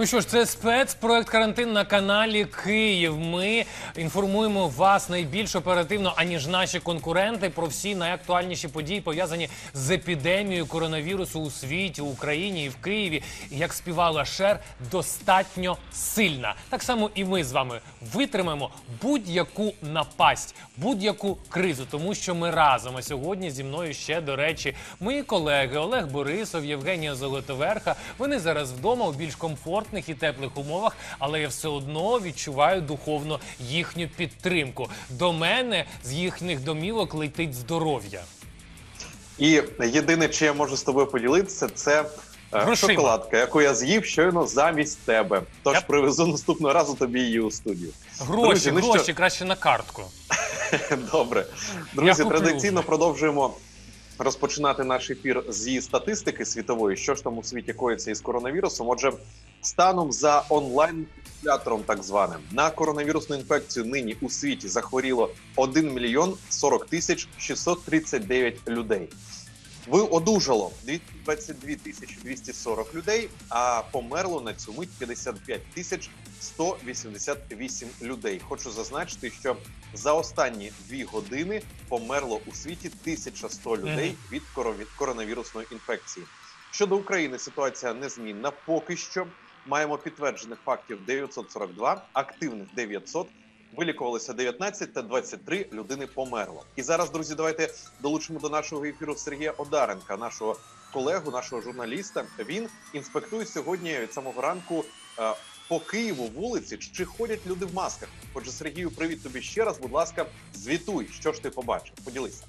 Ну що ж, це спецпроект «Карантин» на каналі «Київ». Ми інформуємо вас найбільш оперативно, аніж наші конкуренти, про всі найактуальніші події, пов'язані з епідемією коронавірусу у світі, в Україні і в Києві. І, як співала Шер, достатньо сильна. Так само і ми з вами витримаємо будь-яку напасть, будь-яку кризу, тому що ми разом. А сьогодні зі мною ще, до речі, мої колеги Олег Борисов, Євгенія Золотоверха. Вони зараз вдома у більш комфортних і теплих умовах, але я все одно відчуваю духовно їхню підтримку. До мене з їхніх домівок летить здоров'я. І єдине, чи я можу з тобою поділитися, це шоколадка, яку я з'їв щойно замість тебе. Тож привезу наступного разу тобі її у студію. Гроші, краще на картку. Добре. Друзі, традиційно продовжуємо розпочинати наш ефір зі статистики світової, що ж там у світі коїться із коронавірусом. Отже, станом за онлайн-калькулятором так званим, на коронавірусну інфекцію нині у світі захворіло 1 мільйон 40 тисяч 639 людей. Одужало 22 тисячі 240 людей, а померло на цю мить 55 тисяч 188 людей. Хочу зазначити, що за останні 2 години померло у світі 1100 людей від коронавірусної інфекції. Щодо України ситуація незмінна поки що. Маємо підтверджених фактів 942, активних 900, вилікувалося 19 та 23 людини померло. І зараз, друзі, давайте долучимо до нашого ефіру Сергія Одаренка, нашого колегу, нашого журналіста. Він інспектує сьогодні від самого ранку по Києву вулиці, чи ходять люди в масках. Отже, Сергію, привіт тобі ще раз, будь ласка, звітуй, що ж ти побачив, поділися.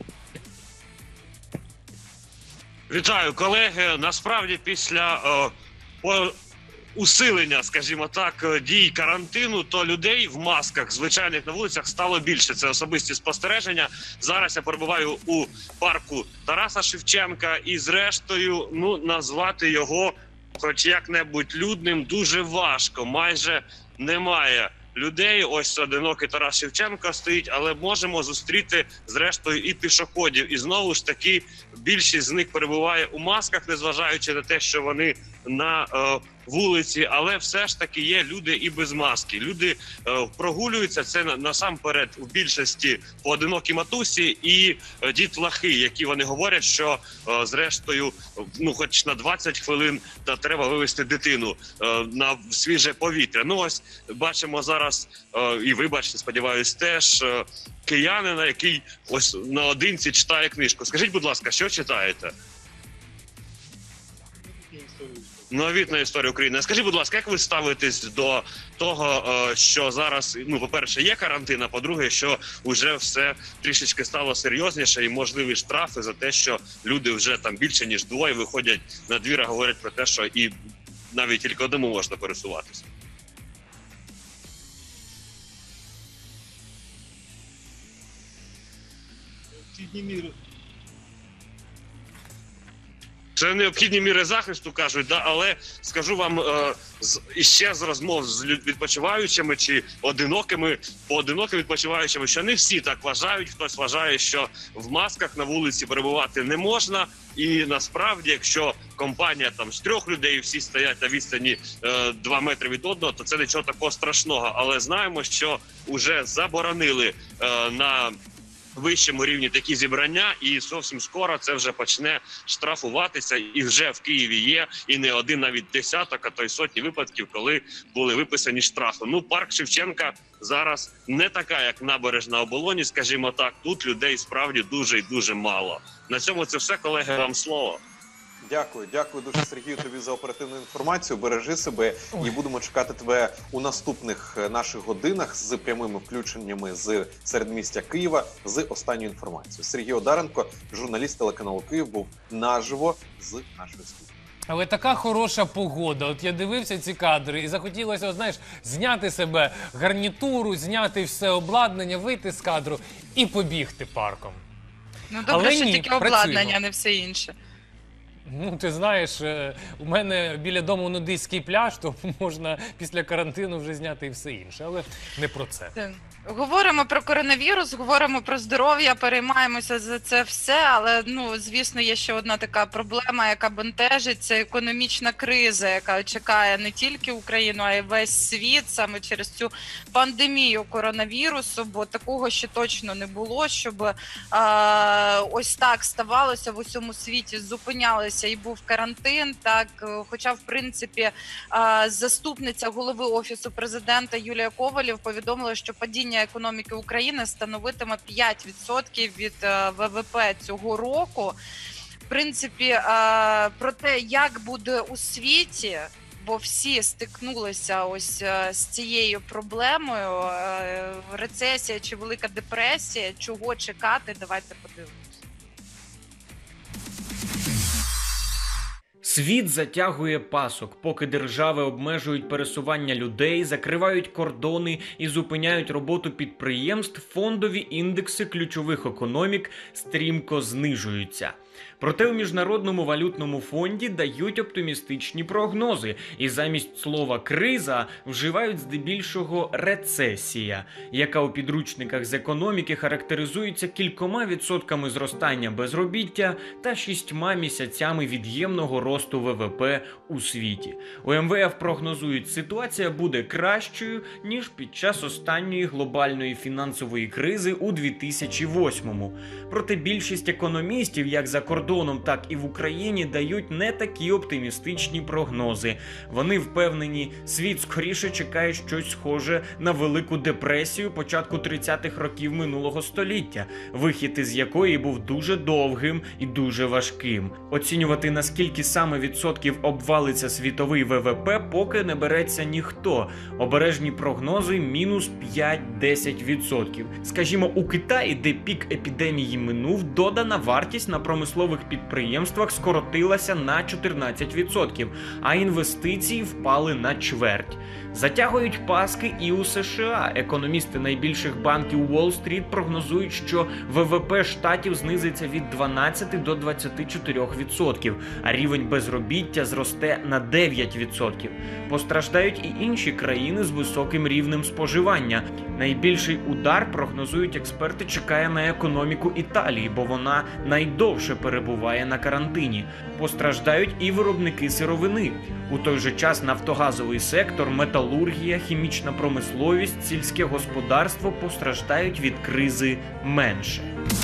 Вітаю, колеги. Насправді, після усилення, скажімо так, дій карантину, то людей в масках звичайних на вулицях стало більше. Це особисті спостереження. Зараз я перебуваю у парку Тараса Шевченка і зрештою, назвати його хоч як-небудь людним дуже важко. Майже немає людей. Ось одинокий Тарас Шевченко стоїть, але можемо зустріти зрештою і пішоходів. І знову ж таки більшість з них перебуває у масках, незважаючи на те, що вони на вулиці, але все ж таки є люди і без маски. Люди прогулюються, це насамперед в більшості поодинокі матусі і дітлахи, які вони говорять, що зрештою, хоч на 20 хвилин треба вивести дитину на свіже повітря. Ось бачимо зараз, і ви бачите, сподіваюсь, теж киянина, який ось наодинці читає книжку. Скажіть, будь ласка, що читаєте? Новітна історія України. Скажіть, будь ласка, як ви ставитесь до того, що зараз, по-перше, є карантин, а по-друге, що вже все трішечки стало серйозніше і можливі штрафи за те, що люди вже там більше, ніж двоє виходять на двір, а говорять про те, що і навіть тільки одному можна пересуватися? Це необхідні міри захисту, кажуть, але скажу вам іще з розмов з відпочиваючими чи поодинокими відпочиваючими, що не всі так вважають. Хтось вважає, що в масках на вулиці перебувати не можна. І насправді, якщо компанія там з 3 людей всі стоять на відстані 2 метри від одного, то це нічого такого страшного. Але знаємо, що вже заборонили на вищому рівні такі зібрання, і зовсім скоро це вже почне штрафуватися, і вже в Києві є і не один, навіть десяток, а то й сотні випадків, коли були виписані штрафи. Парк Шевченка зараз не така, як набережна Оболоні, скажімо так, тут людей справді дуже і дуже мало. На цьому це все, колеги, вам слово. Дякую дуже, Сергію, тобі за оперативну інформацію. Бережи себе і будемо чекати тебе у наступних наших годинах з прямими включеннями з середмістя Києва з останньою інформацією. Сергій Одаренко, журналіст телеканалу «Київ», був наживо з нашої студії. Але така хороша погода. От я дивився ці кадри і захотілося, зняти себе гарнітуру, зняти все обладнання, вийти з кадру і побігти парком. Добре, що тільки обладнання, а не все інше. Ну, ти знаєш, у мене біля дому нудистський пляж, то можна після карантину вже зняти і все інше, але не про це. Говоримо про коронавірус, говоримо про здоров'я, переймаємося за це все, але, звісно, є ще одна така проблема, яка бентежить, це економічна криза, яка чекає не тільки Україну, а й весь світ саме через цю пандемію коронавірусу, бо такого ще точно не було, щоб ось так ставалося в усьому світі, зупинялися і був карантин, так, хоча, в принципі, заступниця голови Офісу президента Юлія Ковалів повідомила, що падіння економіки України становитиме 5% від ВВП цього року. В принципі, про те, як буде у світі, бо всі стикнулися ось з цією проблемою, рецесія чи велика депресія, чого чекати, давайте подивимось. Світ затягує пасок, поки держави обмежують пересування людей, закривають кордони і зупиняють роботу підприємств, фондові індекси ключових економік стрімко знижуються. Проте у Міжнародному валютному фонді дають оптимістичні прогнози, і замість слова «криза» вживають здебільшого «рецесія», яка у підручниках з економіки характеризується кількома відсотками зростання безробіття та 6 місяцями від'ємного росту ВВП у світі. У МВФ прогнозують, ситуація буде кращою, ніж під час останньої глобальної фінансової кризи у 2008-му. Проте більшість економістів, як за кордоном, так і в Україні, дають не такі оптимістичні прогнози. Вони впевнені, світ скоріше чекає щось схоже на Велику депресію початку 30-х років минулого століття, вихід із якої був дуже довгим і дуже важким. Оцінювати, наскільки саме відсотків обвалиться світовий ВВП, поки не береться ніхто. Обережні прогнози – мінус 5-10%. Скажімо, у Китаї, де пік епідемії минув, додана вартість на промислових підприємствах скоротилася на 14%, а інвестиції впали на чверть. Затягують паски і у США. Економісти найбільших банків Уолл-стріт прогнозують, що ВВП штатів знизиться від 12 до 24%, а рівень безробіття зросте на 9%. Постраждають і інші країни з високим рівнем споживання. Найбільший удар, прогнозують експерти, чекає на економіку Італії, бо вона найдовше перебуває на карантині. Постраждають і виробники сировини. У той же час нафтогазовий сектор, металургія, хімічна промисловість, сільське господарство постраждають від кризи менше.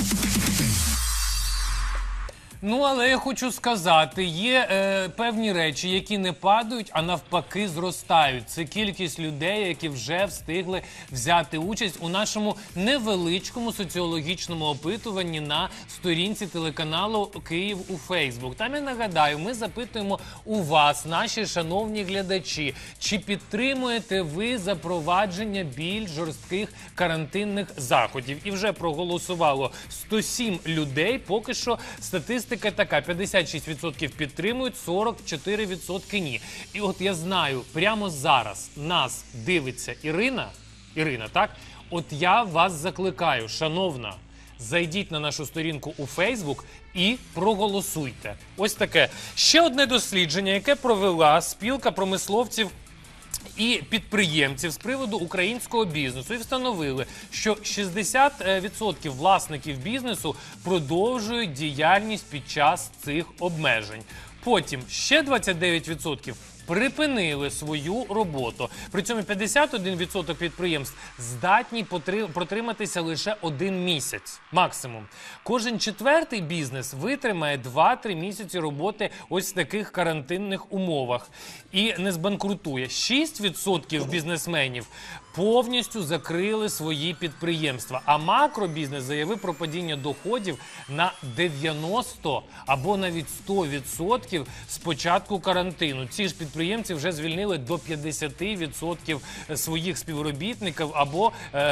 Ну, але я хочу сказати, є певні речі, які не падають, а навпаки зростають. Це кількість людей, які вже встигли взяти участь у нашому невеличкому соціологічному опитуванні на сторінці телеканалу «Київ» у Фейсбук. Там, я нагадаю, ми запитуємо у вас, наші шановні глядачі, чи підтримуєте ви запровадження більш жорстких карантинних заходів. І вже проголосувало 107 людей, поки що статистика така, 56% підтримують, 44% ні. І от я знаю, прямо зараз нас дивиться Ірина, так? От я вас закликаю, шановна, зайдіть на нашу сторінку у Фейсбук і проголосуйте. Ось таке. Ще одне дослідження, яке провела спілка промисловців і підприємців з приводу українського бізнесу, і встановили, що 60% власників бізнесу продовжують діяльність під час цих обмежень. Потім ще 29% припинили свою роботу. При цьому 51% підприємств здатні протриматися лише 1 місяць, максимум. Кожен четвертий бізнес витримає 2-3 місяці роботи ось в таких карантинних умовах і не збанкрутує. 6% бізнесменів повністю закрили свої підприємства, а макробізнес заявив про падіння доходів на 90 або навіть 100% з початку карантину. Ці ж підприємці вже звільнили до 50% своїх співробітників або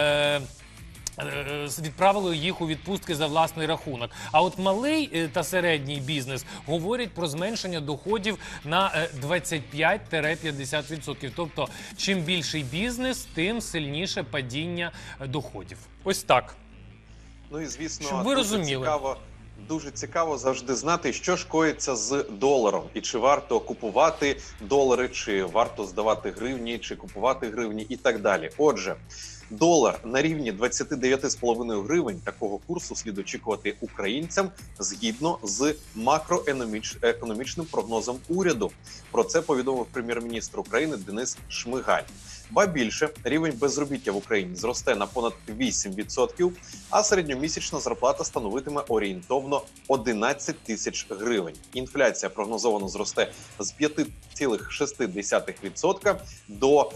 відправили їх у відпустки за власний рахунок. А от малий та середній бізнес говорять про зменшення доходів на 25-50%. Тобто, чим більший бізнес, тим сильніше падіння доходів. Ось так. Ну і звісно, щоб ви розуміли. цікаво дуже цікаво завжди знати, що ж коїться з доларом. І чи варто купувати долари, чи варто здавати гривні, чи купувати гривні і так далі. Отже, долар на рівні 29,5 гривень. Такого курсу слід очікувати українцям згідно з макроекономічним прогнозом уряду. Про це повідомив прем'єр-міністр України Денис Шмигаль. Ба більше, рівень безробіття в Україні зросте на понад 8%, а середньомісячна зарплата становитиме орієнтовно 11 тисяч гривень. Інфляція прогнозовано зросте з 5,6% до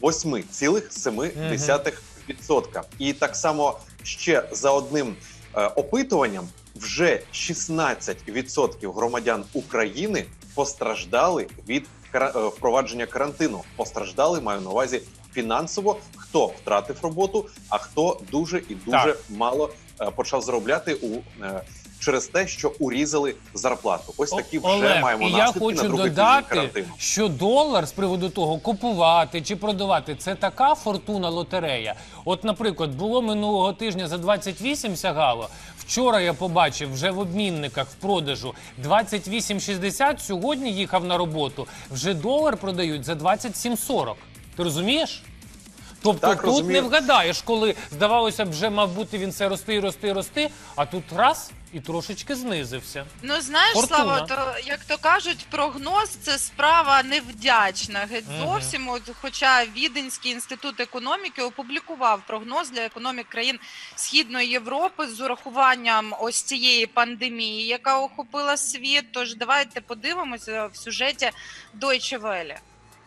8,7%. І так само ще за одним опитуванням вже 16% громадян України постраждали від впровадження карантину. Постраждали, маю на увазі, фінансово, хто втратив роботу, а хто дуже і дуже мало почав заробляти через те, що урізали зарплату. Ось такі вже Олег, маємо і я наслідки хочу на другий тиждень додати, карантину. що долар з приводу того купувати чи продавати – це така фортуна лотерея. От, наприклад, було минулого тижня за 28 сягало, вчора я побачив вже в обмінниках в продажу 28,60, сьогодні їхав на роботу, вже долар продають за 27,40. Ти розумієш? Тобто Так, тут розумію. не вгадаєш, коли, здавалося б, вже мав бути він все рости, а тут раз і трошечки знизився. Ну, знаєш, Фортуна. Слава, то, як то кажуть, прогноз – це справа невдячна. Геть зовсім, хоча Віденський інститут економіки опублікував прогноз для економік країн Східної Європи з урахуванням ось цієї пандемії, яка охопила світ. Тож давайте подивимося в сюжеті Deutsche Welle.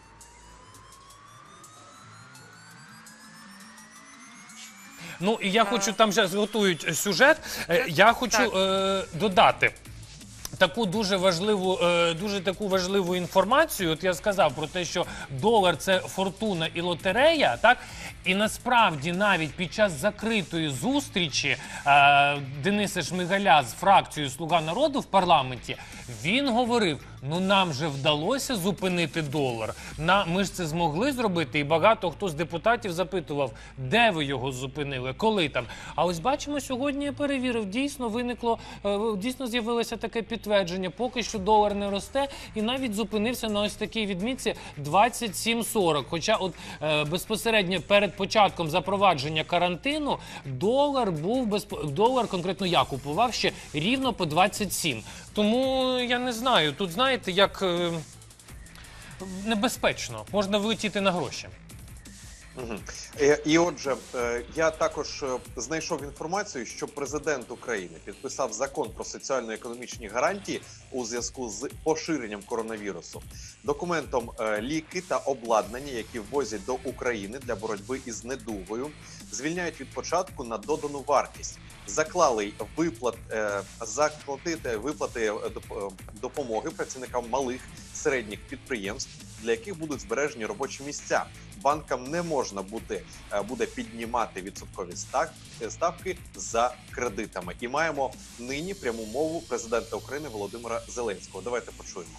Ну, і я хочу, там вже готують сюжет, я хочу додати таку дуже таку важливу інформацію. От я сказав про те, що долар – це фортуна і лотерея, так? І насправді навіть під час закритої зустрічі Дениса Шмигаля з фракцією «Слуга народу» в парламенті, він говорив, ну нам же вдалося зупинити долар, ми ж це змогли зробити, і багато хто з депутатів запитував, де ви його зупинили, коли там. А ось бачимо, сьогодні я перевірив, дійсно з'явилося таке підтвердження, поки що долар не росте, і навіть зупинився на ось такій відмітці 27,40. Хоча от безпосередньо перед початком запровадження карантину долар, конкретно я купував ще рівно по 27. Тому я не знаю, тут знаєте, як небезпечно, можна вилетіти на гроші. І отже, я також знайшов інформацію, що президент України підписав закон про соціально-економічні гарантії у зв'язку з поширенням коронавірусу. Документом ліки та обладнання, які ввозять до України для боротьби із недугою, звільняють від податку на додану вартість. Заклали виплати допомоги працівникам малих, середніх підприємств, для яких будуть збережені робочі місця. Банкам не можна буде піднімати відсоткові ставки за кредитами. І маємо нині пряму мову президента України Володимира Зеленського. Давайте почуємо.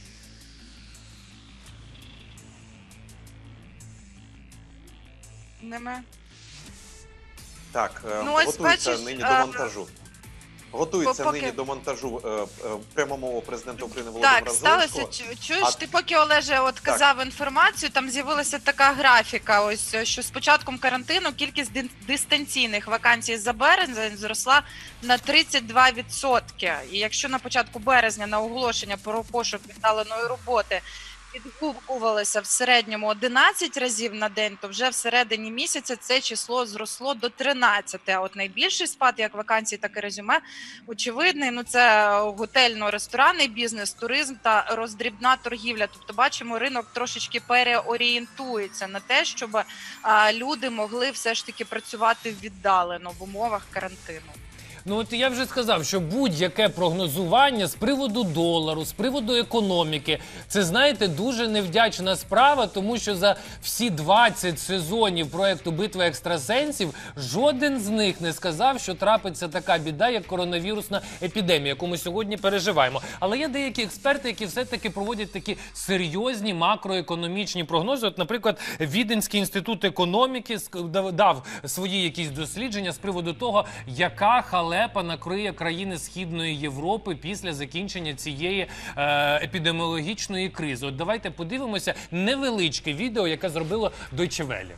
Так, готується нині до монтажу. Готується нині до монтажу пряма мова президента України Володимира Зеленського. Так, сталося. Чуєш, ти поки, Олеже, от казав інформацію, там з'явилася така графіка, ось, що з початком карантину кількість дистанційних вакансій за березень зросла на 32%. І якщо на початку березня на оголошення про пошук віддаленої роботи відгукувалося в середньому 11 разів на день, то вже в середині місяця це число зросло до 13. А от найбільший спад, як вакансій, так і резюме, очевидний, ну це готельно-ресторанний бізнес, туризм та роздрібна торгівля. Тобто, бачимо, ринок трошечки переорієнтується на те, щоб люди могли все ж таки працювати віддалено в умовах карантину. Ну от я вже сказав, що будь-яке прогнозування з приводу долару, з приводу економіки, це, знаєте, дуже невдячна справа, тому що за всі 20 сезонів проєкту «Битва екстрасенсів» жоден з них не сказав, що трапиться така біда, як коронавірусна епідемія, яку ми сьогодні переживаємо. Але є деякі експерти, які все-таки проводять такі серйозні макроекономічні прогнози. От, наприклад, Віденський інститут економіки дав свої якісь дослідження з приводу того, яка халепа халепа накриє країни Східної Європи після закінчення цієї епідеміологічної кризи. От давайте подивимося невеличке відео, яке зробило Deutsche Welle.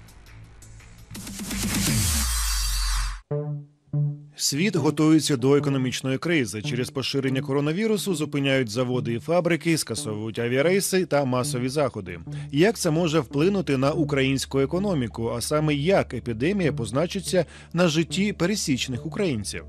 Світ готується до економічної кризи. Через поширення коронавірусу зупиняють заводи і фабрики, скасовують авіарейси та масові заходи. Як це може вплинути на українську економіку, а саме як епідемія позначиться на житті пересічних українців?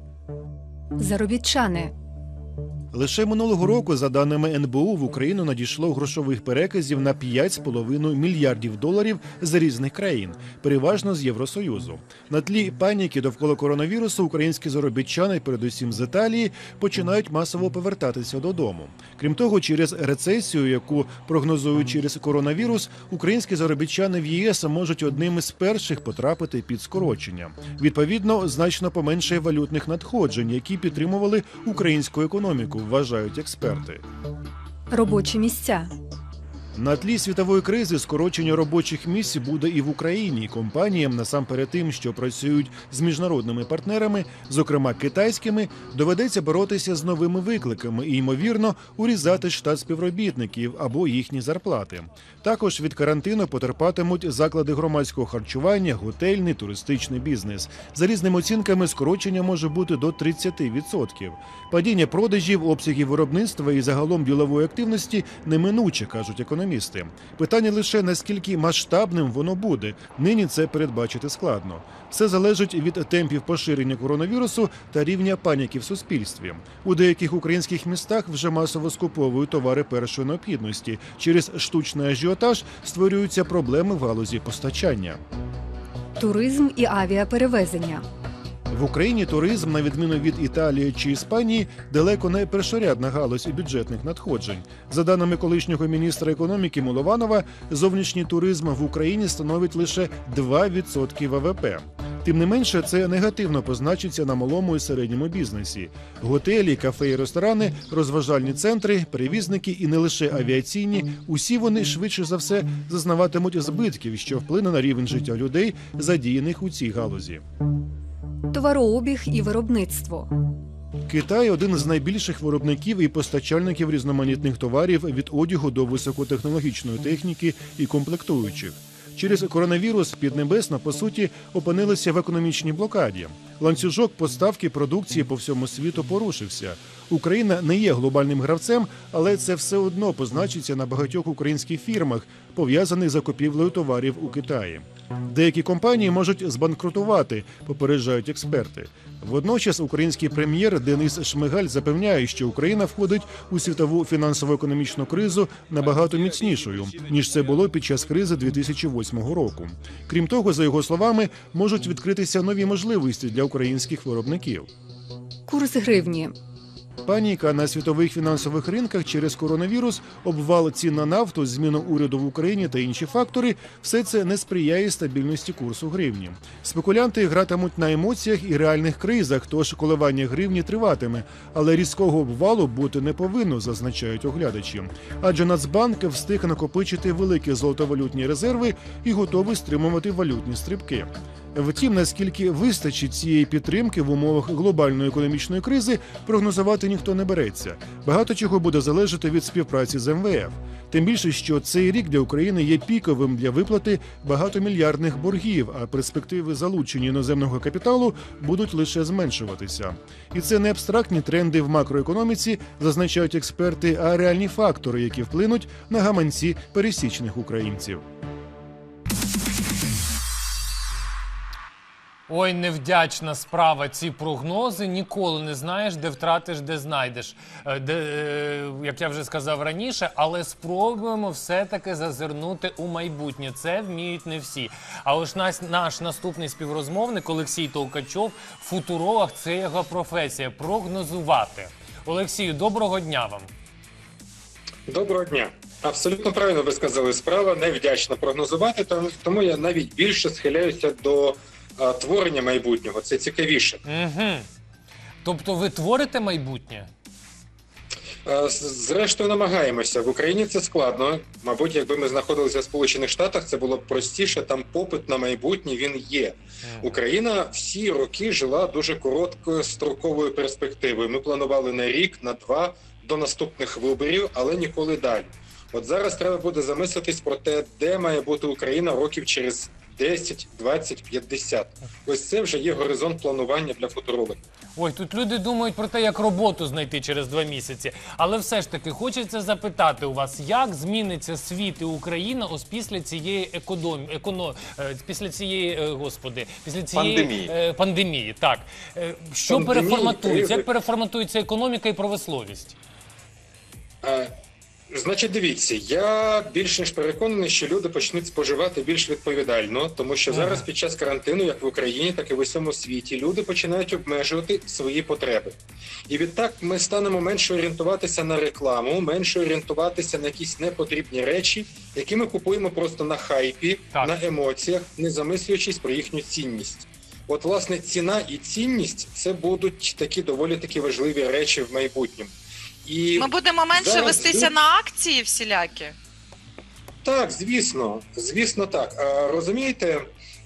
Заробітчани. Лише минулого року, за даними НБУ, в Україну надійшло грошових переказів на 5,5 мільярдів доларів з різних країн, переважно з Євросоюзу. На тлі паніки довкола коронавірусу українські заробітчани, передусім з Італії, починають масово повертатися додому. Крім того, через рецесію, яку прогнозують через коронавірус, українські заробітчани в ЄС можуть одним із перших потрапити під скорочення. Відповідно, значно поменшає валютних надходжень, які підтримували українську економіку, вважають експерти. Робочі місця. На тлі світової кризи скорочення робочих місць буде і в Україні. Компаніям, насамперед тим, що працюють з міжнародними партнерами, зокрема китайськими, доведеться боротися з новими викликами і, ймовірно, урізати штат співробітників або їхні зарплати. Також від карантину потерпатимуть заклади громадського харчування, готельний, туристичний бізнес. За різними оцінками, скорочення може бути до 30%. Падіння продажів, обсягів виробництва і загалом ділової активності неминуче, кажуть економісти. Питання лише, наскільки масштабним воно буде. Нині це передбачити складно. Все залежить від темпів поширення коронавірусу та рівня паніки в суспільстві. У деяких українських містах вже масово скуповують товари першої необхідності. Через штучний ажіотаж створюються проблеми в галузі постачання. Туризм і авіаперевезення. В Україні туризм, на відміну від Італії чи Іспанії, далеко не першорядна галузь бюджетних надходжень. За даними колишнього міністра економіки Милованова, зовнішній туризм в Україні становить лише 2% ВВП. Тим не менше, це негативно позначиться на малому і середньому бізнесі. Готелі, кафе і ресторани, розважальні центри, перевізники і не лише авіаційні – усі вони швидше за все зазнаватимуть збитків, що вплине на рівень життя людей, задіяних у цій галузі. Товарообіг і виробництво. Китай – один з найбільших виробників і постачальників різноманітних товарів від одягу до високотехнологічної техніки і комплектуючих. Через коронавірус Піднебесна, по суті, опинилися в економічній блокаді. Ланцюжок поставки продукції по всьому світу порушився. Україна не є глобальним гравцем, але це все одно позначиться на багатьох українських фірмах, пов'язаних з закупівлею товарів у Китаї. Деякі компанії можуть збанкрутувати, попереджають експерти. Водночас український прем'єр Денис Шмигаль запевняє, що Україна входить у світову фінансово-економічну кризу набагато міцнішою, ніж це було під час кризи 2008 року. Крім того, за його словами, можуть відкритися нові можливості для українських виробників. Курс гривні. Паніка на світових фінансових ринках через коронавірус, обвал цін на нафту, зміну уряду в Україні та інші фактори – все це не сприяє стабільності курсу гривні. Спекулянти гратимуть на емоціях і реальних кризах, тож коливання гривні триватиме, але різкого обвалу бути не повинно, зазначають оглядачі. Адже Нацбанк встиг накопичити великі золотовалютні резерви і готовий стримувати валютні стрибки. Втім, наскільки вистачить цієї підтримки в умовах глобальної економічної кризи, прогнозувати ніхто не береться. Багато чого буде залежати від співпраці з МВФ. Тим більше, що цей рік для України є піковим для виплати багатомільярдних боргів, а перспективи залучення іноземного капіталу будуть лише зменшуватися. І це не абстрактні тренди в макроекономіці, зазначають експерти, а реальні фактори, які вплинуть на гаманці пересічних українців. Ой, невдячна справа ці прогнози. Ніколи не знаєш, де втратиш, де знайдеш. Як я вже сказав раніше, але спробуємо все-таки зазирнути у майбутнє. Це вміють не всі. А ось наш наступний співрозмовник Олексій Толкачов, футуролог, це його професія – прогнозувати. Олексію, доброго дня вам. Доброго дня. Абсолютно правильно ви сказали, справа невдячна прогнозувати, тому я навіть більше схиляюся до творення майбутнього. Це цікавіше. Угу. Тобто ви творите майбутнє? Зрештою, намагаємося. В Україні це складно. Мабуть, якби ми знаходилися в Сполучених Штатах, це було б простіше. Там попит на майбутнє, він є. Україна всі роки жила дуже короткою строковою перспективою. Ми планували на рік, на 2 до наступних виборів, але ніколи далі. От зараз треба буде замислитись про те, де має бути Україна років через 10, 20, 50. Ось це вже є горизонт планування для футурологів. Ой, тут люди думають про те, як роботу знайти через 2 місяці. Але все ж таки, хочеться запитати у вас, як зміниться світ і Україна ось після цієї після цієї пандемії. Так. Що переформатується? Як переформатується економіка і промисловість? Значить, дивіться, я більш ніж переконаний, що люди почнуть споживати більш відповідально, тому що зараз під час карантину, як в Україні, так і в усьому світі, люди починають обмежувати свої потреби. І відтак ми станемо менше орієнтуватися на рекламу, менше орієнтуватися на якісь непотрібні речі, які ми купуємо просто на хайпі, на емоціях, не замислюючись про їхню цінність. От, власне, ціна і цінність – це будуть такі доволі такі важливі речі в майбутньому. І ми будемо менше вестися на акції всілякі? Так, звісно так. Розумієте,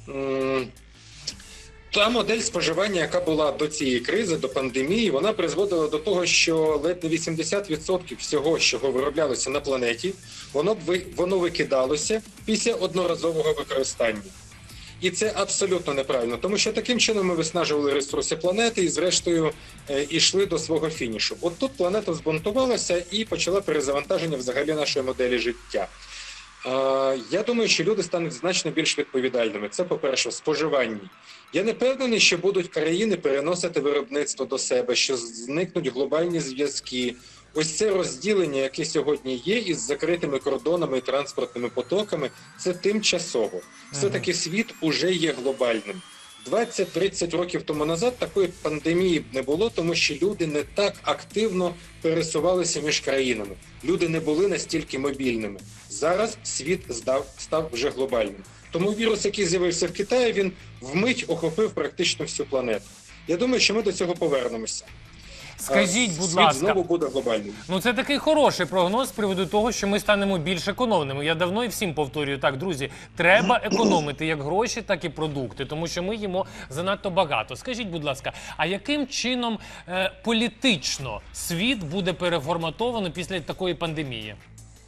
та модель споживання, яка була до цієї кризи, до пандемії, вона призводила до того, що ледь не 80% всього, що вироблялося на планеті, воно викидалося після одноразового використання. І це абсолютно неправильно, тому що таким чином ми виснажували ресурси планети і зрештою йшли до свого фінішу. От тут планета збунтувалася і почала перезавантаження взагалі нашої моделі життя. Я думаю, що люди стануть значно більш відповідальними. Це, по-перше, в споживанні. Я не впевнений, що будуть країни переносити виробництво до себе, що зникнуть глобальні зв'язки. Ось це розділення, яке сьогодні є із закритими кордонами і транспортними потоками, це тимчасово. Все-таки світ уже є глобальним. 20-30 років тому назад такої пандемії б не було, тому що люди не так активно пересувалися між країнами. Люди не були настільки мобільними. Зараз світ став вже глобальним. Тому вірус, який з'явився в Китаї, він вмить охопив практично всю планету. Я думаю, що ми до цього повернемося. Скажіть, будь світ ласка, знову буде глобальним. Ну це такий хороший прогноз з приводу того, що ми станемо більш економними. Я давно і всім повторюю, так, друзі, треба економити як гроші, так і продукти, тому що ми їмо занадто багато. Скажіть, будь ласка, а яким чином політично світ буде переформатовано після такої пандемії?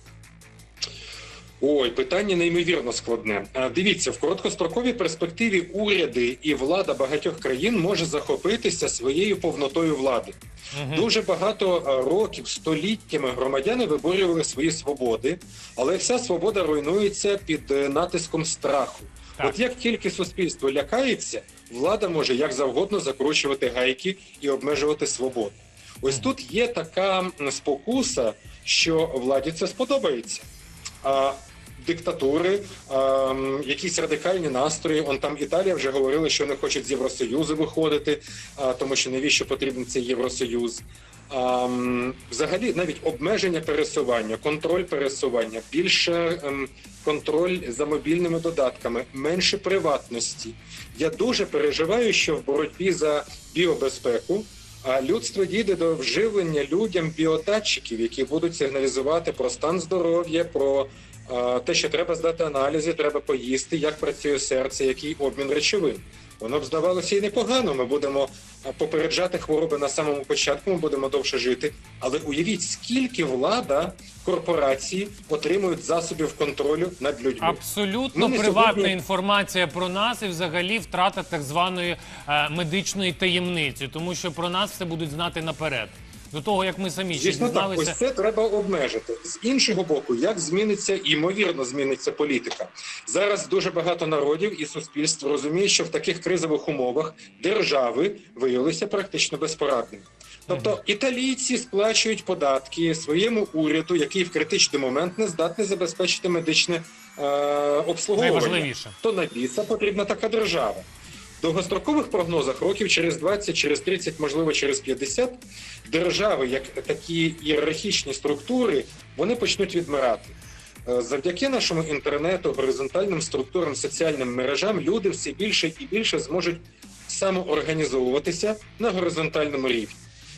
Ой, питання неймовірно складне. Дивіться, в короткостроковій перспективі уряди і влада багатьох країн може захопитися своєю повнотою влади. Дуже багато років, століттями громадяни виборювали свої свободи, але вся свобода руйнується під натиском страху. От як тільки суспільство лякається, влада може як завгодно закручувати гайки і обмежувати свободу. Ось тут є така спокуса, що владі це сподобається. Диктатури, якісь радикальні настрої. Там Італія вже говорила, що не хочуть з Євросоюзу виходити, тому що навіщо потрібен цей Євросоюз. Взагалі навіть обмеження пересування, контроль пересування, більше контроль за мобільними додатками, менше приватності. Я дуже переживаю, що в боротьбі за біобезпеку людство дійде до вживлення людям біодатчиків, які будуть сигналізувати про стан здоров'я, про те, що треба здати аналізи, треба поїсти, як працює серце, який обмін речовин. Воно б здавалося і непогано, ми будемо попереджати хвороби на самому початку, ми будемо довше жити. Але уявіть, скільки влада, корпорації отримують засобів контролю над людьми. Абсолютно приватна інформація про нас і взагалі втрата так званої медичної таємниці, тому що про нас все будуть знати наперед. До того, як ми самі ще дізналися. Ось це треба обмежити. З іншого боку, як зміниться, ймовірно зміниться політика. Зараз дуже багато народів і суспільств розуміє, що в таких кризових умовах держави виявилися практично безпорадними. Тобто італійці сплачують податки своєму уряду, який в критичний момент не здатний забезпечити медичне обслуговування. Найважливіше. То на біса потрібна така держава. В довгострокових прогнозах років через 20, через 30, можливо, через 50 держави, як такі ієрархічні структури, вони почнуть відмирати. Завдяки нашому інтернету, горизонтальним структурам, соціальним мережам люди все більше і більше зможуть самоорганізовуватися на горизонтальному рівні.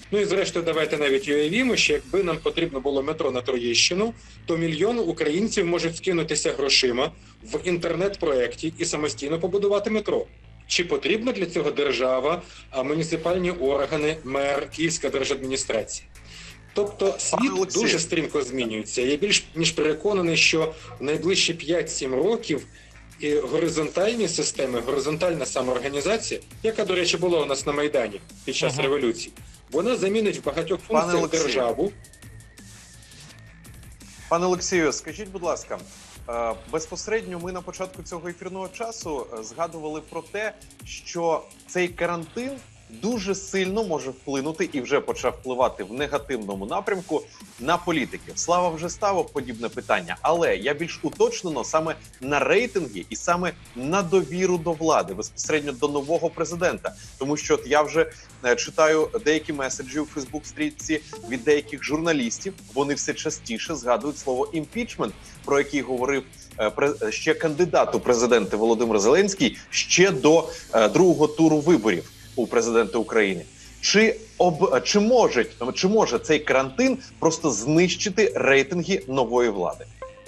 Ну і зрештою, давайте навіть уявімо, що якби нам потрібно було метро на Троєщину, то мільйон українців можуть скинутися грошима в інтернет-проєкті і самостійно побудувати метро. Чи потрібна для цього держава, муніципальні органи, мер, Київська держадміністрація? Тобто світ дуже стрімко змінюється. Я більш ніж переконаний, що в найближчі 5-7 років і горизонтальні системи, горизонтальна самоорганізація, яка, до речі, була у нас на Майдані під час революції, вона замінить в багатьох функціях державу. Пане Олексію, скажіть, будь ласка, безпосередньо ми на початку цього ефірного часу згадували про те, що цей карантин дуже сильно може вплинути і вже почав впливати в негативному напрямку на політиків. Слава вже ставив подібне питання, але я більш уточнено саме на рейтинги і саме на довіру до влади, безпосередньо до нового президента. Тому що от я вже читаю деякі меседжі у Фейсбук-стрічці від деяких журналістів, вони все частіше згадують слово «імпічмент», про який говорив ще кандидат у президенти Володимир Зеленський ще до другого туру виборів у президента України. Чи може цей карантин просто знищити рейтинги нової влади?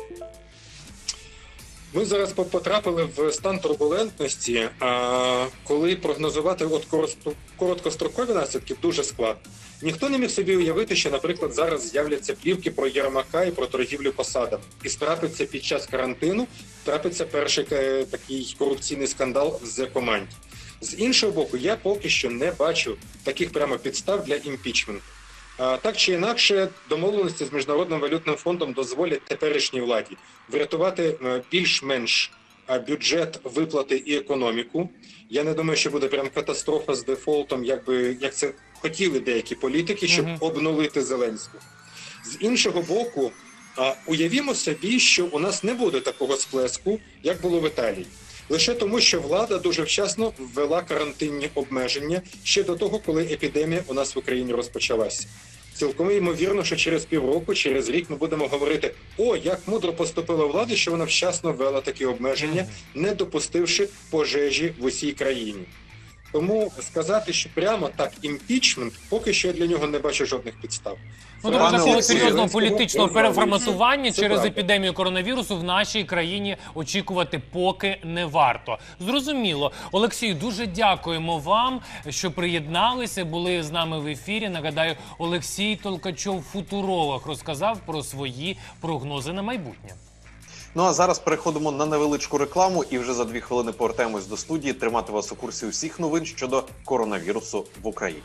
Ми зараз потрапили в стан турбулентності, коли прогнозувати короткострокові наслідки дуже складно. Ніхто не міг собі уявити, що, наприклад, зараз з'являться плівки про Єрмака і про торгівлю посадами. І трапиться під час карантину, трапиться перший такий корупційний скандал в Зе-команді. З іншого боку, я поки що не бачу таких прямо підстав для імпічменту. Так чи інакше, домовленості з Міжнародним валютним фондом дозволять теперішній владі врятувати більш-менш бюджет, виплати і економіку. Я не думаю, що буде прям катастрофа з дефолтом, як це хотіли деякі політики, щоб обнулити Зеленського. З іншого боку, уявімо собі, що у нас не буде такого сплеску, як було в Італії. Лише тому, що влада дуже вчасно ввела карантинні обмеження ще до того, коли епідемія у нас в Україні розпочалася. Цілком ймовірно, що через півроку, через рік ми будемо говорити: о, як мудро поступила влада, що вона вчасно ввела такі обмеження, не допустивши пожежі в усій країні. Тому сказати, що прямо так імпічмент, поки що я для нього не бачу жодних підстав. Ну, тобто такого серйозного політичного переформатування через епідемію коронавірусу в нашій країні очікувати поки не варто. Зрозуміло. Олексію, дуже дякуємо вам, що приєдналися, були з нами в ефірі. Нагадаю, Олексій Толкачов, футуролог, розказав про свої прогнози на майбутнє. Ну а зараз переходимо на невеличку рекламу і вже за 2 хвилини повертаємось до студії тримати вас у курсі усіх новин щодо коронавірусу в Україні.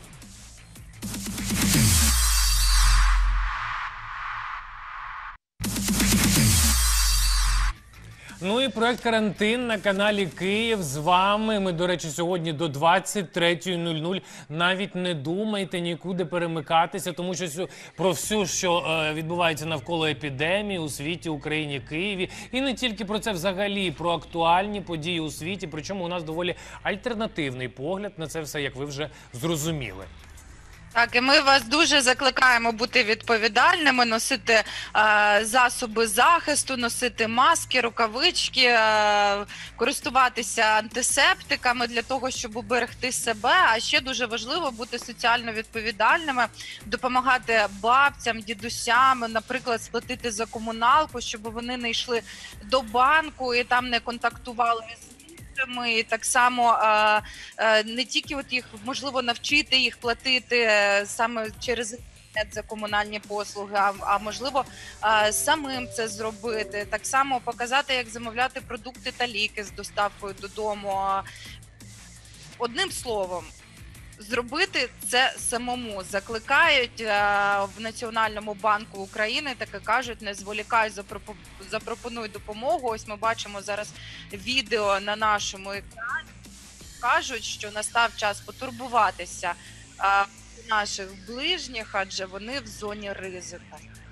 Ну і проект «Карантин» на каналі Київ з вами. Ми, до речі, сьогодні до 23:00. Навіть не думайте нікуди перемикатися, тому що про все, що відбувається навколо епідемії у світі, Україні, Києві. І не тільки про це, взагалі, про актуальні події у світі. Причому у нас доволі альтернативний погляд на це все, як ви вже зрозуміли. Так, і ми вас дуже закликаємо бути відповідальними, носити засоби захисту, носити маски, рукавички, користуватися антисептиками для того, щоб уберегти себе. А ще дуже важливо бути соціально відповідальними, допомагати бабцям, дідусям, наприклад, сплатити за комуналку, щоб вони не йшли до банку і там не контактували з і так само не тільки от їх, можливо, навчити їх платити саме через інтернет за комунальні послуги, а можливо самим це зробити. Так само показати, як замовляти продукти та ліки з доставкою додому. Одним словом, зробити це самому. Закликають в Національному банку України, так і кажуть, не зволікай, запропонуй допомогу. Ось ми бачимо зараз відео на нашому екрані. Кажуть, що настав час потурбуватися наших ближніх, адже вони в зоні ризику.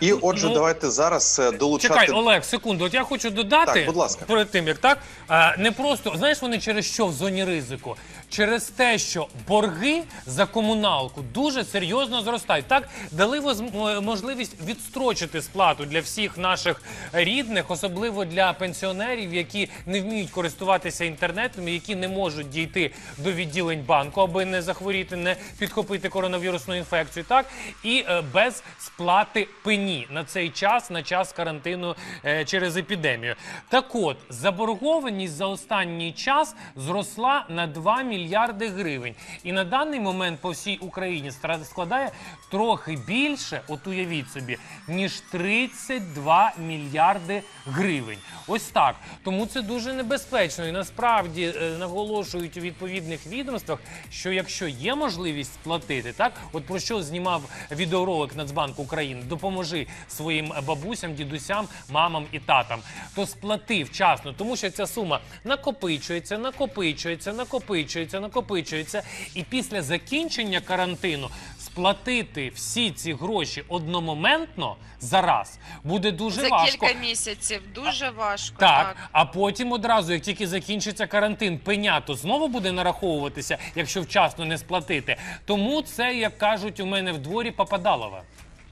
І отже, Ну, давайте зараз долучати... Чекай, Олег, секунду. От я хочу додати, Так, будь ласка. перед тим, як так, не просто, знаєш, вони через що в зоні ризику? Через те, що борги за комуналку дуже серйозно зростають. Так, дали можливість відстрочити сплату для всіх наших рідних, особливо для пенсіонерів, які не вміють користуватися інтернетом, які не можуть дійти до відділень банку, аби не захворіти, не підхопити коронавірусну інфекцію, так, і без сплати пені на цей час, на час карантину через епідемію. Так от, заборгованість за останній час зросла на 2 мільярди гривень. І на даний момент по всій Україні складає трохи більше, от уявіть собі, ніж 32 мільярди гривень. Ось так. Тому це дуже небезпечно. І насправді наголошують у відповідних відомствах, що якщо є можливість сплатити, так, от про що знімав відеоролик Нацбанк України, допоможи своїм бабусям, дідусям, мамам і татам, то сплати вчасно, тому що ця сума накопичується, накопичується, накопичується, накопичується, і після закінчення карантину сплатити всі ці гроші одномоментно зараз буде дуже важко. За кілька місяців. Дуже важко. Так, а потім одразу, як тільки закінчиться карантин, пеня, то знову буде нараховуватися, якщо вчасно не сплатити. Тому це, як кажуть у мене в дворі, попадалово.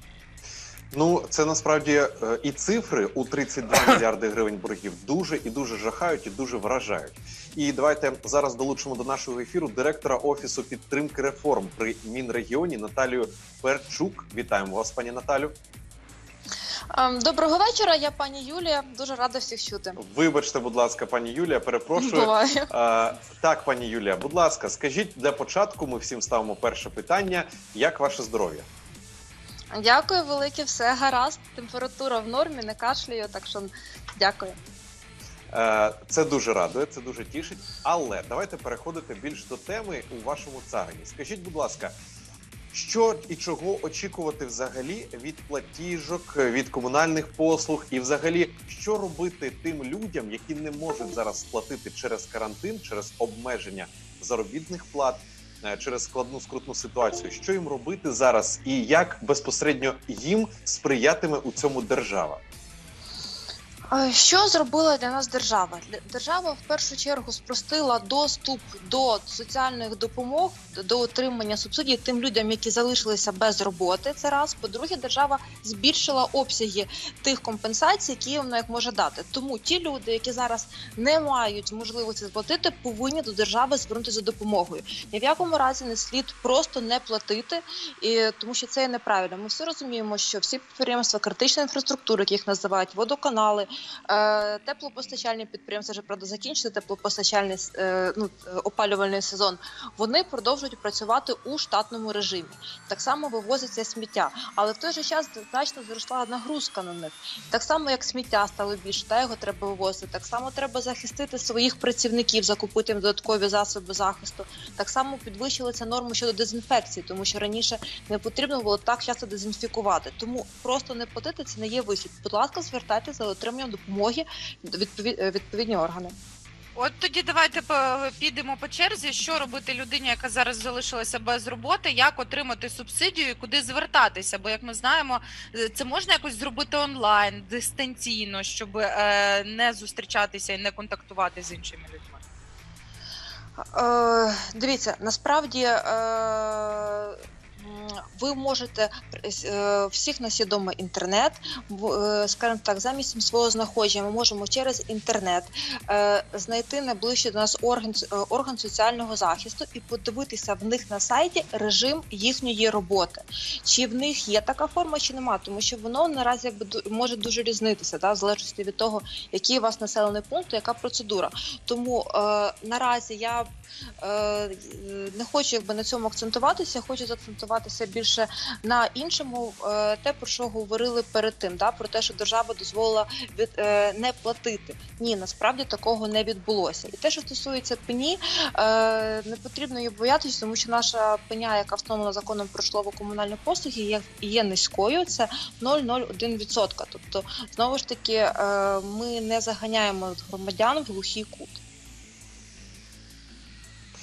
Ну, це насправді і цифри у 32 мільярди гривень боргів дуже і дуже жахають і дуже вражають. І давайте зараз долучимо до нашого ефіру директора Офісу підтримки реформ при Мінрегіоні Наталію Перчук. Вітаємо вас, пані Наталю. Доброго вечора, я пані Юлія. Дуже рада всіх чути. Вибачте, будь ласка, пані Юлія, перепрошую. Буває. Так, пані Юлія, будь ласка, скажіть для початку, ми всім ставимо перше питання, як ваше здоров'я? Дякую велике, все гаразд. Температура в нормі, не кашляю, так що дякую. Це дуже радує, це дуже тішить. Але давайте переходити більш до теми у вашому царині. Скажіть, будь ласка, що і чого очікувати взагалі від платіжок, від комунальних послуг? І взагалі, що робити тим людям, які не можуть зараз сплатити через карантин, через обмеження заробітних плат, через складну, скрутну ситуацію? Що їм робити зараз і як безпосередньо їм сприятиме у цьому держава? Що зробила для нас держава? Держава в першу чергу спростила доступ до соціальних допомог, до отримання субсидій тим людям, які залишилися без роботи. Це раз. По-друге, держава збільшила обсяги тих компенсацій, які вона їх може дати. Тому ті люди, які зараз не мають можливості сплатити, повинні до держави звернутися за допомогою. Ні в якому разі не слід просто не платити, тому що це є неправильно. Ми всі розуміємо, що всі підприємства критичної інфраструктури, як їх називають, водоканали, теплопостачальні підприємства, вже, правда, закінчили теплопостачальний опалювальний сезон, вони продовжують працювати у штатному режимі. Так само вивозиться сміття, але в той же час значно зросла нагрузка на них. Так само, як сміття стало більше, його треба вивозити, так само треба захистити своїх працівників, закупити їм додаткові засоби захисту. Так само підвищилися норми щодо дезінфекції, тому що раніше не потрібно було так часто дезінфікувати. Тому просто не платити – це не є вихід. Будь ласка, звертайтеся за отриманням допомоги відповідні органи. От тоді давайте підемо по черзі, що робити людині, яка зараз залишилася без роботи, як отримати субсидію і куди звертатися. Бо, як ми знаємо, це можна якось зробити онлайн, дистанційно, щоб не зустрічатися і не контактувати з іншими людьми. Дивіться, насправді ви можете, всіх нас є вдома інтернет, скажімо так, за місцем свого знаходження ми можемо через інтернет знайти найближчий до нас орган соціального захисту і подивитися в них на сайті режим їхньої роботи. Чи в них є така форма, чи немає, тому що воно наразі якби може дуже різнитися, в залежності від того, який у вас населений пункт, яка процедура. Тому наразі я не хочу на цьому акцентуватися, хочу заакцентуватися більше на іншому, те, про що говорили перед тим, про те, що держава дозволила не платити. Ні, насправді такого не відбулося. І те, що стосується пені, не потрібно її боятися, тому що наша пеня, яка встановлена законом про житлово-комунальні послуги, є низькою, це 0,01%. Тобто, знову ж таки, ми не заганяємо громадян в глухий кут.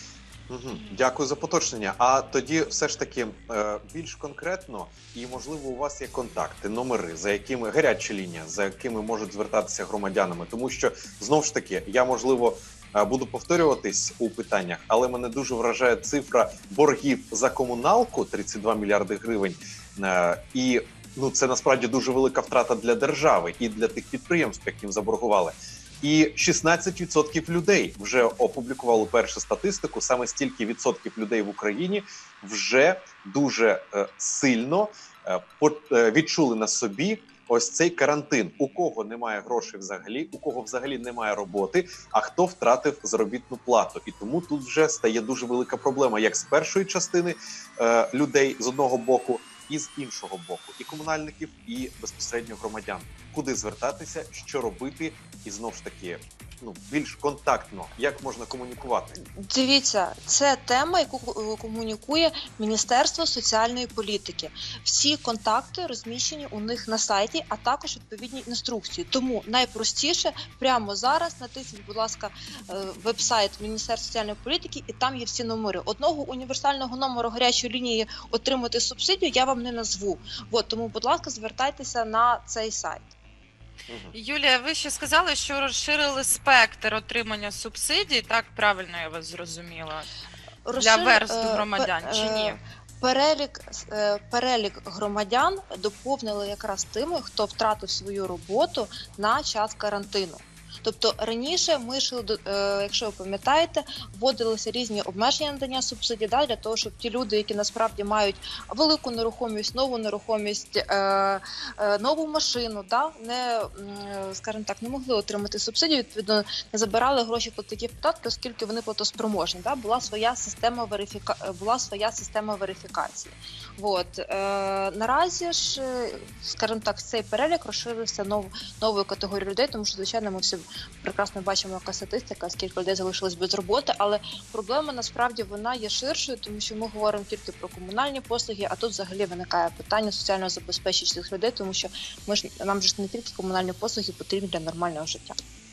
Дякую за поточнення. А тоді все ж таки більш конкретно, і можливо у вас є контакти, номери, за якими гаряча лінія, за якими можуть звертатися громадянами. Тому що знову ж таки я можливо буду повторюватись у питаннях, але мене дуже вражає цифра боргів за комуналку 32 мільярди гривень. І це насправді дуже велика втрата для держави і для тих підприємств, яким заборгували. І 16% людей вже опублікували першу статистику. Саме стільки відсотків людей в Україні вже дуже сильно відчули на собі ось цей карантин. У кого немає грошей взагалі, у кого взагалі немає роботи, а хто втратив заробітну плату. І тому тут вже стає дуже велика проблема, як з першої частини людей з одного боку, і з іншого боку, і комунальників, і безпосередньо громадян. Куди звертатися, що робити, і знову ж таки, більш контактно, як можна комунікувати? Дивіться, це тема, яку комунікує Міністерство соціальної політики. Всі контакти розміщені у них на сайті, а також відповідні інструкції. Тому найпростіше прямо зараз натисніть, будь ласка, веб-сайт Міністерства соціальної політики, і там є всі номери. Одного універсального номеру гарячої лінії отримати субсидію я вам не назву. Тому, будь ласка, звертайтеся на цей сайт. Юлія, ви ще сказали, що розширили спектр отримання субсидій, так правильно я вас зрозуміла? Для верств громадян чи ні? Перелік громадян доповнили якраз тими, хто втратив свою роботу на час карантину. Тобто раніше ми йшли, якщо ви пам'ятаєте, вводилися різні обмеження надання субсидій для того, щоб ті люди, які насправді мають велику нерухомість, нову нерухомість, нову машину, не могли отримати субсидію, відповідно, не забирали гроші платників податків, оскільки вони платоспроможні. Була своя система верифікації. Наразі ж, скажімо так, цей перелік розширився новою категорією людей, тому що, звичайно, ми всі прекрасно бачимо, яка статистика, скільки людей залишилось без роботи, але проблема насправді вона є ширшою, тому що ми говоримо тільки про комунальні послуги, а тут взагалі виникає питання соціального забезпечення цих людей, тому що нам же не тільки комунальні послуги потрібні для нормального життя.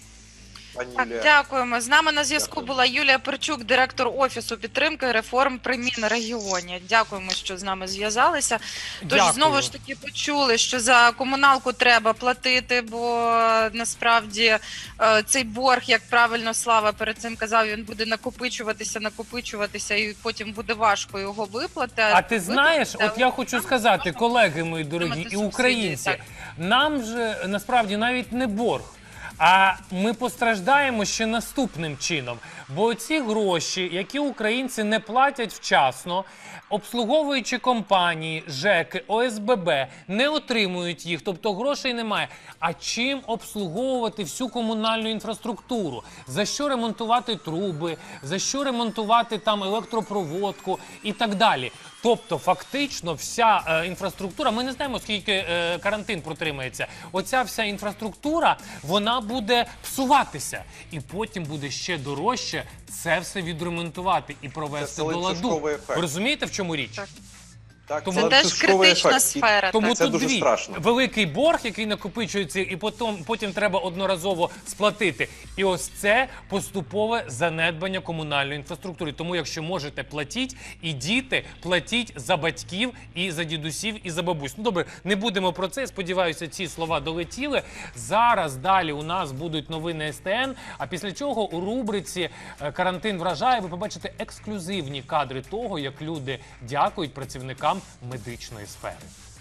Так, дякуємо. З нами на зв'язку була Юлія Перчук, директор Офісу підтримки реформ при Мінрегіоні. Дякуємо, що з нами зв'язалися. Тож, знову ж таки, почули, що за комуналку треба платити, бо насправді цей борг, як правильно Слава перед цим казав, він буде накопичуватися і потім буде важко його виплатити. А ти знаєш, от я хочу сказати, колеги мої дорогі і українці, нам же насправді навіть не борг. А ми постраждаємо ще наступним чином. Бо ці гроші, які українці не платять вчасно, обслуговуючі компанії, ЖЕКи, ОСББ не отримують їх, тобто грошей немає. А чим обслуговувати всю комунальну інфраструктуру? За що ремонтувати труби, за що ремонтувати там електропроводку і так далі? Тобто, фактично, вся інфраструктура, ми не знаємо, скільки карантин протримається, оця вся інфраструктура, вона буде псуватися. І потім буде ще дорожче це все відремонтувати і провести до ладу. Ви розумієте, в чому річ? Так, це теж критична сфера. Тому це тут дуже страшно. Великий борг, який накопичується, і потім треба одноразово сплатити. І ось це поступове занедбання комунальної інфраструктури. Тому, якщо можете, платіть, і діти, платіть за батьків, і за дідусів, і за бабусь. Добре, не будемо про це. Сподіваюся, ці слова долетіли. Зараз далі у нас будуть новини СТН, а після чого у рубриці «Карантин вражає» ви побачите ексклюзивні кадри того, як люди дякують працівникам медичної сфери.